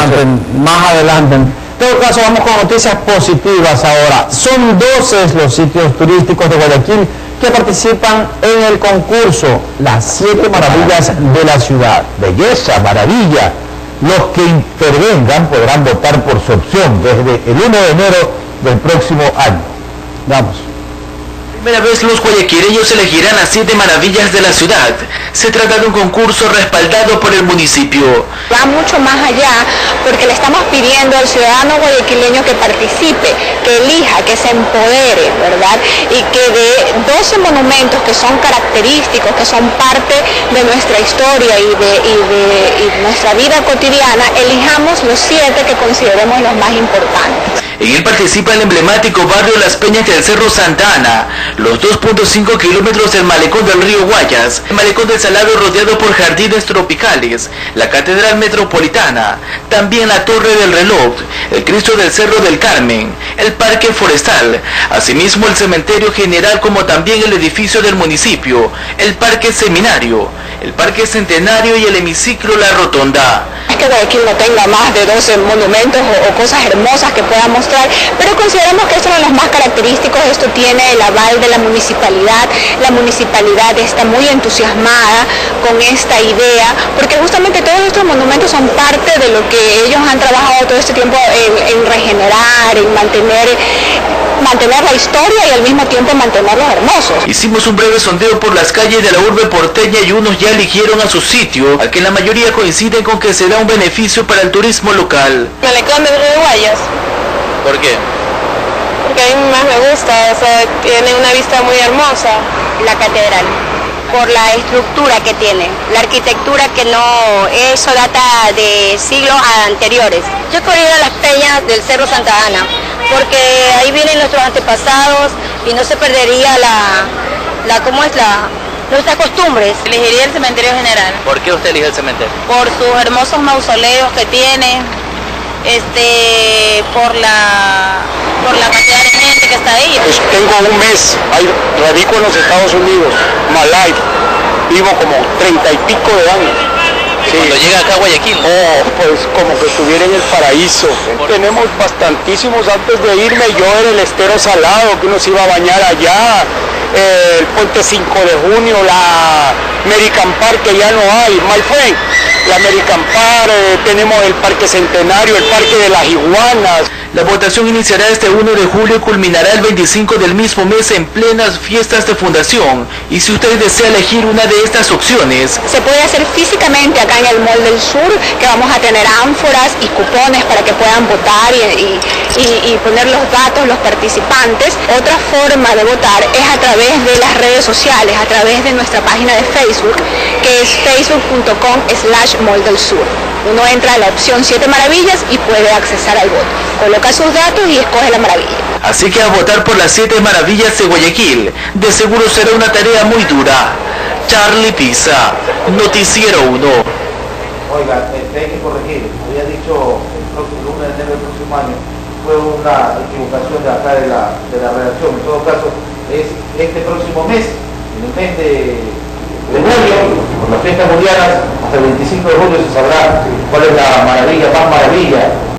más adelante. En todo caso, vamos con noticias positivas ahora. Son 12 los sitios turísticos de Guayaquil que participan en el concurso Las 7 Maravillas de la Ciudad. Belleza, maravilla. Los que intervengan podrán votar por su opción desde el 1 de enero del próximo año. Vamos. Primera vez los guayaquileños elegirán las 7 maravillas de la ciudad. Se trata de un concurso respaldado por el municipio. Va mucho más allá porque le estamos pidiendo al ciudadano guayaquileño que participe, que elija, que se empodere, ¿verdad? Y que de 12 monumentos que son característicos, que son parte de nuestra historia y de nuestra vida cotidiana, elijamos los 7 que consideremos los más importantes. En él participa el emblemático barrio Las Peñas del Cerro Santa Ana, los 2.5 kilómetros del malecón del río Guayas, el malecón del Salado rodeado por jardines tropicales, la Catedral Metropolitana, también la Torre del Reloj, el Cristo del Cerro del Carmen, el Parque Forestal, asimismo el Cementerio General como también el edificio del municipio, el Parque Seminario, el Parque Centenario y el hemiciclo La Rotonda. Es que Guayaquil no tenga más de 12 monumentos o cosas hermosas que pueda mostrar, pero consideramos que estos son los más característicos. Esto tiene el aval de la municipalidad está muy entusiasmada con esta idea, porque justamente todos estos monumentos son parte de lo que ellos han trabajado todo este tiempo en regenerar, en mantener la historia y al mismo tiempo mantenerlos hermosos. Hicimos un breve sondeo por las calles de la urbe porteña y unos ya eligieron a su sitio, al que la mayoría coinciden con que será un beneficio para el turismo local. Malecón del río Guayas. ¿Por qué? Porque a mí más me gusta, o sea, tiene una vista muy hermosa. La catedral, por la estructura que tiene, la arquitectura que no, eso data de siglos anteriores. Yo quiero ir a las peñas del Cerro Santa Ana, porque ahí vienen nuestros antepasados y no se perdería nuestras costumbres. Elegiría el cementerio general. ¿Por qué usted elige el cementerio? Por sus hermosos mausoleos que tiene, por la cantidad de gente que está ahí. Pues tengo un mes, radico en los Estados Unidos, Malay, vivo como 30 y pico de años. Sí. Cuando llega acá a Guayaquil. Pues como que estuviera en el paraíso. Tenemos bastantísimos antes de irme. Yo era el Estero Salado, que uno se iba a bañar allá. El Puente 5 de Junio, la American Park, que ya no hay, my friend. La American Park, tenemos el Parque Centenario, el Parque de las Iguanas. La votación iniciará este 1 de julio y culminará el 25 del mismo mes en plenas fiestas de fundación. Y si usted desea elegir una de estas opciones, se puede hacer físicamente acá en el Mall del Sur, que vamos a tener ánforas y cupones para que puedan votar y poner los datos, los participantes. Otra forma de votar es a través de las redes sociales, a través de nuestra página de Facebook, que es facebook.com/Mall del Sur. Uno entra a la opción 7 maravillas y puede accesar al voto. Coloca sus datos y escoge la maravilla. Así que a votar por las 7 maravillas de Guayaquil. De seguro será una tarea muy dura. Charlie Pisa, Noticiero 1. Oiga, hay que corregir. Había dicho el próximo 1 de enero del próximo año. Fue una equivocación de acá de la redacción. En todo caso, es este próximo mes, en el mes de julio, por las fiestas julianas, hasta el 25 de julio se sabrá cuál es la maravilla más maravilla